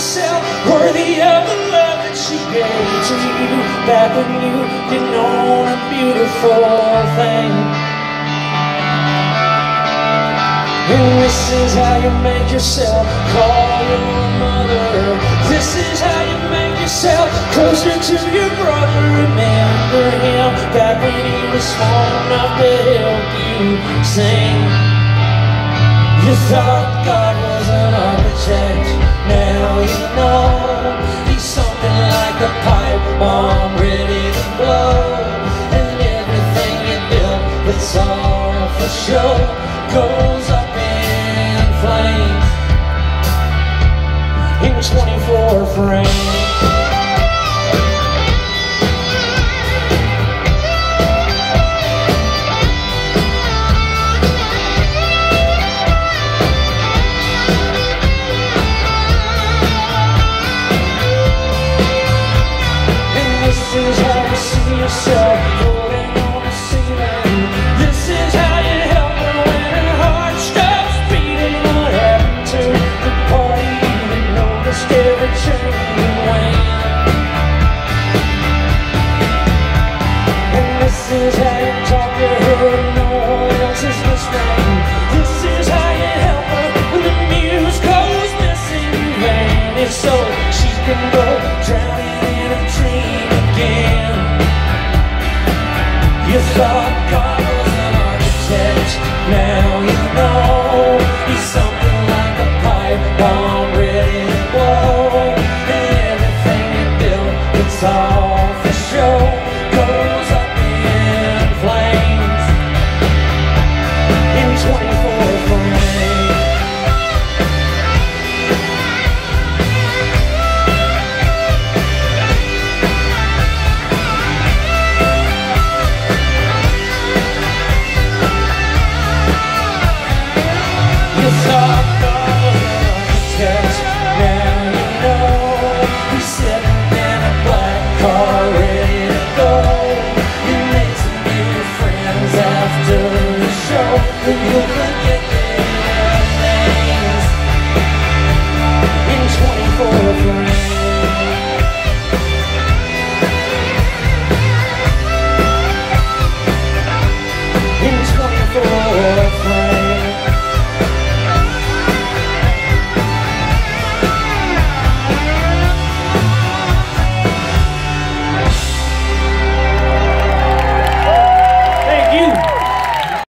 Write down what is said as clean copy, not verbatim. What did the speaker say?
yourself worthy of the love that she gave to you back when you didn't own a beautiful thing. And this is how you make yourself call your mother. This is how you make yourself closer to your brother. Remember him back when he was small enough to help you sing. You thought God was an architect, now you know he's something like a pipe bomb ready to blow. And everything you built that's all for show goes up in flames in 24 frames. This is how you see yourself floating on the ceiling. This is how you help her when her heart stops beating. What happened to the party? You noticed every change and wane. And this is how you talk to her and no one else is listening. This is how you help her when the muse goes missing. You vanish so she can go drowning in a dream again. You thought God was an architect, now you know he's something like a pipe bomb ready to blow. And everything you built, it's all for show, goes up in flames in 24 frames. You thought God was an architect, now you know he's sitting in a black car ready to go. You made some new friends after the show, and you'll forget